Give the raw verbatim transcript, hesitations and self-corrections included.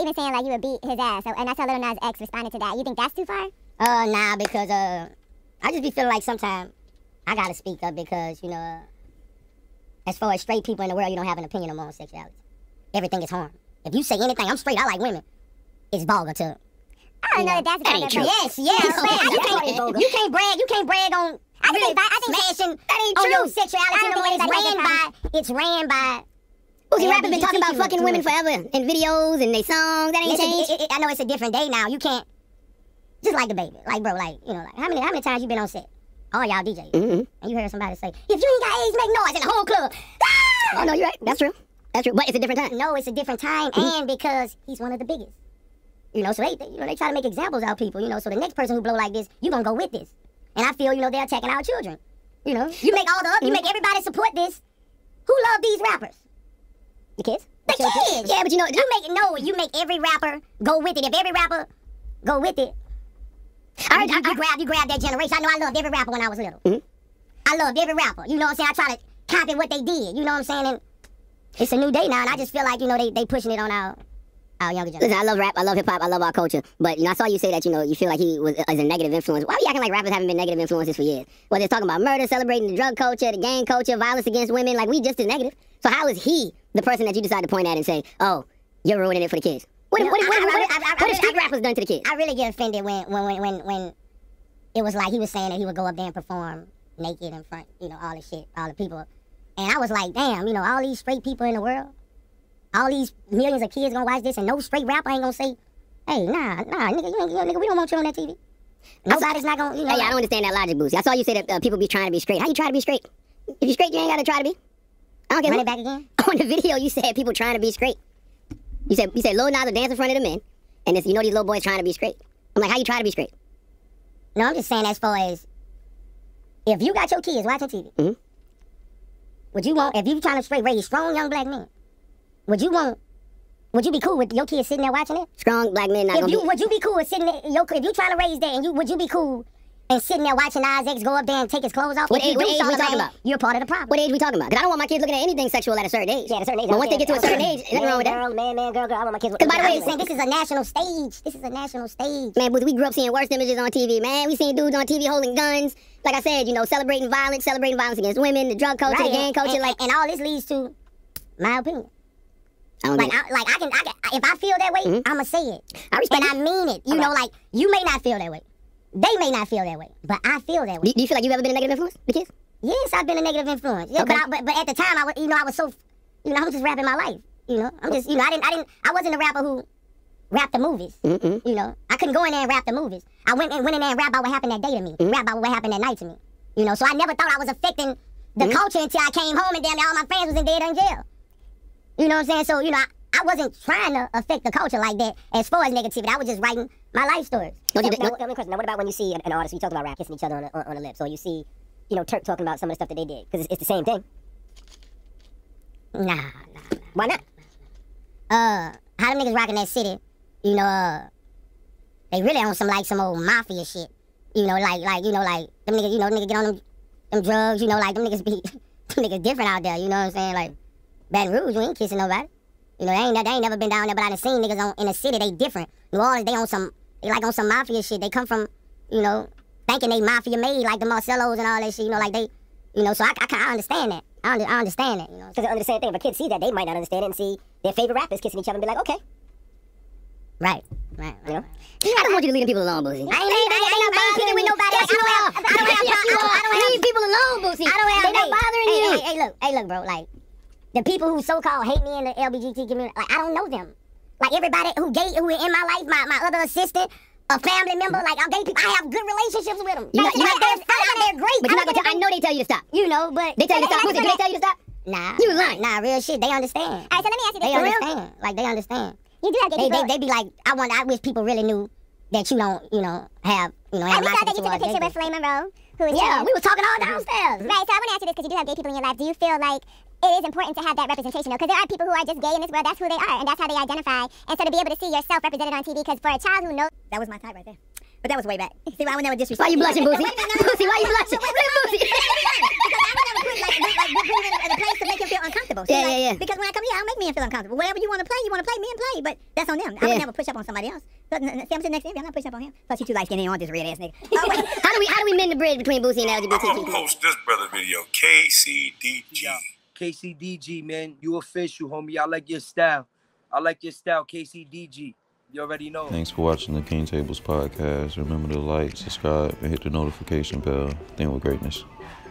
even saying like you would beat his ass, so, and that's how Lil Nas X responded to that. You think that's too far? Uh, nah, because uh, I just be feeling like sometimes I gotta speak up because, you know, uh, as far as straight people in the world, you don't have an opinion on homosexuality. Everything is harm. If you say anything, I'm straight, I like women, it's vulgar too. I don't know, know that that's that ain't true. Yes, yes. No, Man, you, can't, you can't brag. You can't brag on. I really think, I think smashing that ain't on true. your sexuality in the way it's ran by. It's ran by. Boosie rappers been talking about fucking women forever in videos and they songs. That ain't changed. It, it, I know it's a different day now. You can't just like the baby, like bro, like you know, like how many how many times you been on set? All y'all D Js, mm-hmm. and you heard somebody say, "If you ain't got AIDS, make noise in the whole club." Ah! Oh no, you're right. That's true. That's true. But it's a different time. No, it's a different time, mm-hmm. and because he's one of the biggest. You know, so they, they, you know, they try to make examples out of people. You know, so the next person who blow like this, you gonna go with this. And I feel, you know, they're attacking our children. You know, you make all the up, you make everybody support this. Who love these rappers? The kids. The kids. kids. Yeah, but you know, you make no, you make every rapper go with it. If every rapper go with it, I, you, I, you, I, grab, you grab that generation. I know I loved every rapper when I was little. Mm-hmm. I loved every rapper. You know what I'm saying? I try to copy what they did. You know what I'm saying? And it's a new day now, and I just feel like, you know, they they pushing it on our. Our younger generation. Listen, I love rap, I love hip hop, I love our culture. But you know, I saw you say that you know you feel like he was as a negative influence. Why are you acting like rappers haven't been negative influences for years? Well, they're talking about murder, celebrating the drug culture, the gang culture, violence against women. Like we just as negative. So how is he the person that you decide to point at and say, "Oh, you're ruining it for the kids"? What have street rappers done to the kids? I really get offended when when when when it was like he was saying that he would go up there and perform naked in front, you know, all the shit, all the people, and I was like, damn, you know, all these straight people in the world. All these millions of kids gonna watch this, and no straight rapper ain't gonna say, "Hey, nah, nah, nigga, you ain't, you know, nigga, we don't want you on that T V." Nobody's not gonna, you know. Hey, I don't understand that logic, Boosie. I saw you say that uh, people be trying to be straight. How you try to be straight? If you're straight, you ain't gotta try to be. I don't get. Run it back again. On the video, you said people trying to be straight. You said you said Lil Nas will dance in front of the men, and this, you know these little boys trying to be straight. I'm like, how you try to be straight? No, I'm just saying as far as if you got your kids watching T V, mm-hmm. would you want if you trying to straight raise strong young black men? Would you want? Would you be cool with your kids sitting there watching it? Strong black men not if gonna you, be... Would you be cool with sitting there, your, if you trying to raise that, and you, would you be cool and sitting there watching Nas X go up there and take his clothes off? What age, what age we talking about? You're part of the problem. What age we talking about? Because I don't want my kids looking at anything sexual at a certain age. Yeah, at a certain age. But once they get to a certain age, nothing wrong with that. Girl, man, man, girl, girl, I want my kids... Because by the way, saying, this is a national stage. This is a national stage. Man, we grew up seeing worse images on T V, man. We seen dudes on T V holding guns. Like I said, you know, celebrating violence, celebrating violence against women, the drug culture, right, the gang culture. And, like, and all this leads to my opinion. I like, I, like I can, I can, if I feel that way, mm-hmm. I'ma say it. I respect and it. I mean it. You okay. know, like you may not feel that way, they may not feel that way, but I feel that way. Do, do you feel like you've ever been a negative influence, the kids? Yes, I've been a negative influence. Yeah, okay. but, I, but but at the time, I was, you know, I was so, you know, I was just rapping my life. You know, I'm just, you know, I didn't, I didn't, I wasn't a rapper who rapped the movies. Mm-hmm. You know, I couldn't go in there and rap the movies. I went and went in there and rap about what happened that day to me, mm-hmm. rap about what happened that night to me. You know, so I never thought I was affecting the mm-hmm. culture until I came home and damn near all my friends was in dead or in jail. You know what I'm saying? So you know. I, I wasn't trying to affect the culture like that as far as negativity. I was just writing my life stories. No, now, now, now, now, what about when you see an, an artist, we talked about rap, kissing each other on the, on, on the lips, or you see, you know, Turk talking about some of the stuff that they did, because it's, it's the same thing. Nah, nah, nah. Why not? Uh, how them niggas rocking that city, you know, uh, they really on some, like, some old mafia shit. You know, like, like, you know, like, them niggas, you know, niggas get on them, them drugs, you know, like, them niggas be, them niggas different out there, you know what I'm saying? Like, Baton Rouge, you ain't kissing nobody. You know, they ain't, they ain't never been down there, but I done seen niggas on, in the city, they different. New Orleans, they on some, they like on some mafia shit. They come from, you know, thinking they mafia made, like the Marcellos and all that shit, you know, like they, you know, so I, I, I understand that. I, under, I understand that, you know. Because under the same thing, if a kid see that, they might not understand it and see their favorite rappers kissing each other and be like, okay. Right, right, right. You know? I don't want you to leave people alone, Boosie. I ain't leaving with nobody. I don't have, I don't have, I don't have, leave people alone, Boosie. I don't have, they not bothering you. Hey, hey, look, hey, look, bro, like, the people who so-called hate me in the L G B T community, like, I don't know them. Like, everybody who gay, who in my life, my, my other assistant, a family member, like, I'm gay people, I have good relationships with them. You're not, you're not, they're, they're, they're great. But you're not gonna tell, I know they tell you to stop. You know, but... They tell you to stop. Did they tell you to stop? Nah. You lying. Nah, real shit. They understand. All right, so let me ask you this. They understand. Real? Like, they understand. You do have gay people. They, they, they be like, I want, I wish people really knew that you don't, you know, have, you know, have we saw that you took a picture with Flame Monroe, who is yeah, we was talking all downstairs. Right, so I want to ask you this, because you do have gay people in your life. Do you feel like it is important to have that representation, though? Because there are people who are just gay in this world. That's who they are, and that's how they identify. And so to be able to see yourself represented on T V, because for a child who knows... That was my type right there. But that was way back. See, I would never disrespect. Why you blushing, Boosie? Boosie, why you blushing? Boosie. bring like, bring, like bring him in a place to make him feel uncomfortable. So yeah, like, yeah, yeah. Because when I come here, I'll make me feel uncomfortable. Whatever you want to play, you want to play, me and play. But that's on them. I yeah. would never push up on somebody else. So, see, I'm sitting next to him. I'm not pushing up on him. Plus, he too light skinned. He on this red ass nigga. Oh, wait. How do we how do we mend the bridge between Boosie and L G B T Q? I'm gonna post this brother video. K C D G. Yeah. K C D G, man, you official, homie. I like your style. I like your style, K C D G. You already know. Thanks for watching the King Tables podcast. Remember to like, subscribe, and hit the notification bell. Think with greatness.